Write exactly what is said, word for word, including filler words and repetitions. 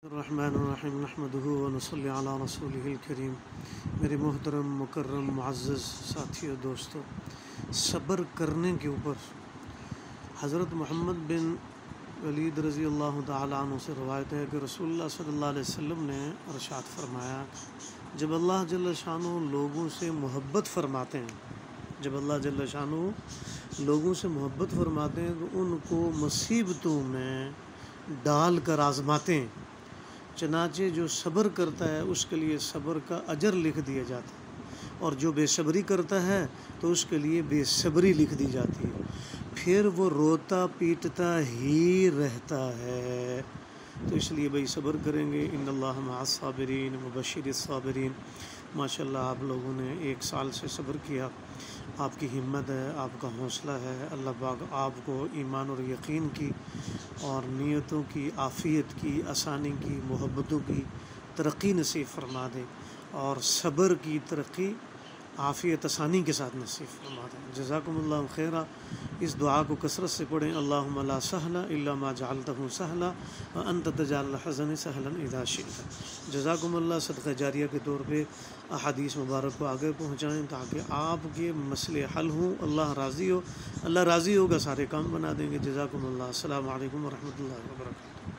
الرحمن الرحیم نحمدہ و نصلی علی رسولہ الکریم۔ میرے محترم مکرم معزز ساتھی و دوستو، صبر کرنے کے اوپر حضرت محمد بن ولید رضی اللہ تعالیٰ عنہ سے روایت ہے کہ رسول اللہ صلی اللہ علیہ وسلم نے ارشاد فرمایا، جب اللہ جل شانہ لوگوں سے محبت فرماتے ہیں جب اللہ جل شانہ لوگوں سے محبت فرماتے ہیں تو ان کو مصیبتوں میں ڈال کر آزماتے ہیں، چنانچہ جو صبر کرتا ہے اس کے لیے صبر کا اجر لکھ دیا جاتا ہے، اور جو بے صبری کرتا ہے تو اس کے لیے بے صبری لکھ دی جاتی ہے، پھر وہ روتا پیٹتا ہی رہتا ہے۔ تو اس لیے بھائی صبر کریں گے، ان اللہ مع الصابرین مبشر الصابرین۔ ماشاءاللہ آپ لوگوں نے ایک سال سے صبر کیا، آپ کی ہمت ہے، آپ کا حوصلہ ہے، اللہ پاک آپ کو ایمان اور یقین کی اور نیتوں کی عافیت کی، آسانی کی، محبتوں کی ترقی نصیب فرما دے، اور صبر کی ترقی عافیت آسانی کے ساتھ نصیب فرما دے۔ جزاکم اللہ خیرہ۔ اس دعا کو کثرت سے پڑھیں، اللہم لا سہل الا ما جعلتہ سہلا وانت تجعل الحزن سہلا اذا شئت۔ جزاکم اللہ۔ صدقہ جاریہ کے طور پہ احادیث مبارک کو آگے پہنچائیں تاکہ آپ کے مسئلے حل ہوں، اللہ راضی ہو، اللہ راضی ہوگا سارے کام بنا دیں گے۔ جزاکم اللہ۔ السلام علیکم ورحمۃ اللہ وبرکاتہ۔